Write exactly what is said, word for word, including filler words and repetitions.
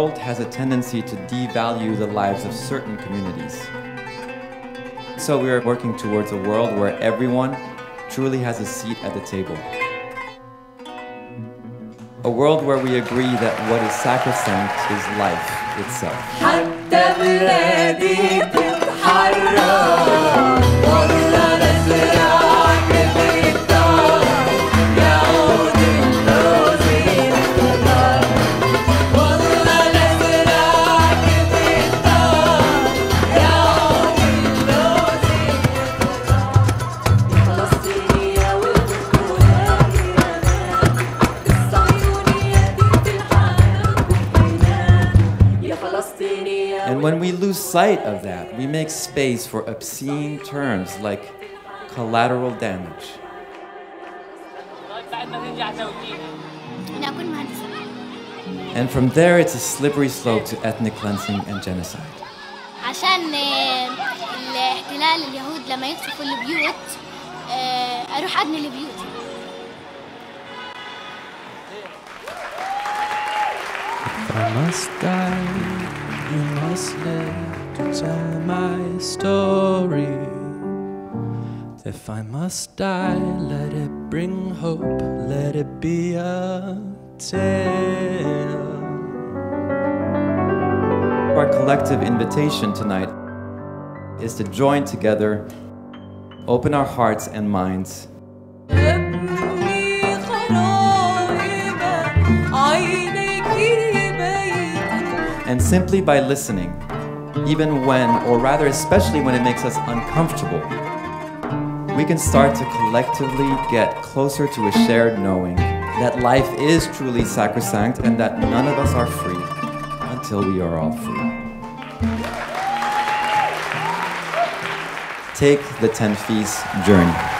world has a tendency to devalue the lives of certain communities. So we are working towards a world where everyone truly has a seat at the table. A world where we agree that what is sacrosanct is life itself. And when we lose sight of that, we make space for obscene terms like collateral damage. And from there, it's a slippery slope to ethnic cleansing and genocide. عشان الاحتلال اليهود لما يقصفوا البيوت أروح أبني البيوت. If I must die, you must live to tell my story. If I must die, let it bring hope, let it be a tale. Our collective invitation tonight is to join together, open our hearts and minds, and simply by listening, even when, or rather especially when it makes us uncomfortable, we can start to collectively get closer to a shared knowing that life is truly sacrosanct and that none of us are free until we are all free. Take the ten Feasts journey.